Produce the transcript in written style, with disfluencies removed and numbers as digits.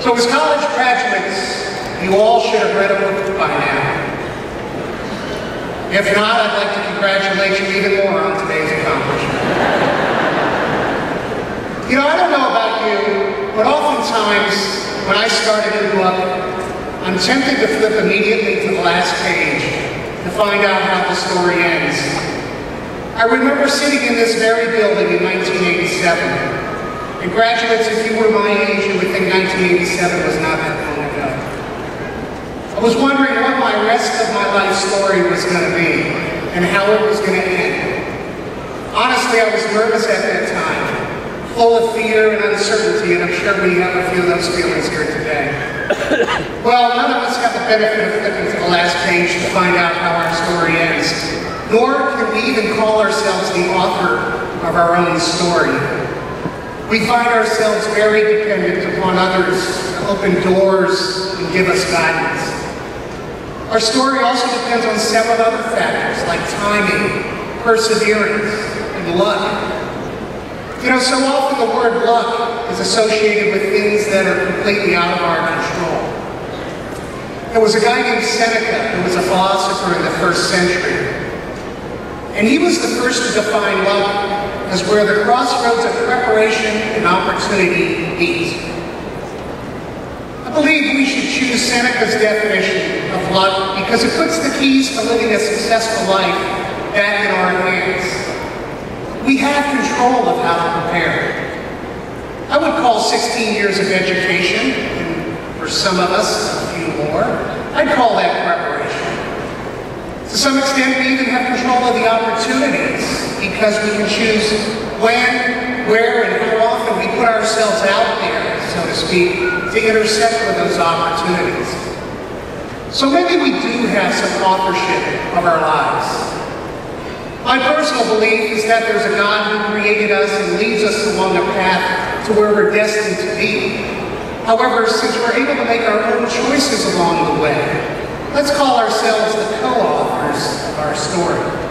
So as college graduates, you all should have read a book by now. If not, I'd like to congratulate you even more on today's accomplishment. You know, I don't know about you, but oftentimes when I start a new book, I'm tempted to flip immediately to the last page to find out how the story ends. I remember sitting in this very building in 1987. And graduates, if you were my age, you would think 1987 was not that long ago. I was wondering what my rest of my life story was going to be and how it was going to end. Honestly, I was nervous at that time, full of fear and uncertainty, and I'm sure we have a few of those feelings here today. Well, none of us have the benefit of flipping to the last page to find out how our story ends, nor can we even call ourselves the author of our own story. We find ourselves very dependent upon others to open doors and give us guidance. Our story also depends on several other factors like timing, perseverance, and luck. You know, so often the word luck is associated with things that are completely out of our control. There was a guy named Seneca who was a philosopher in the 1st century. And he was the first to define luck as where the crossroads of preparation and opportunity meet. I believe we should choose Seneca's definition of luck because it puts the keys to living a successful life back in our hands. We have control of how to prepare. I would call 16 years of education, and for some of us, a few more, I'd call that preparation. To some extent, we even have control of the opportunities because we can choose when, where, and how often we put ourselves out there, so to speak, to intersect with those opportunities. So maybe we do have some authorship of our lives. My personal belief is that there's a God who created us and leads us along a path to where we're destined to be. However, since we're able to make our own choices along the way, let's call ourselves the co-authors of our story.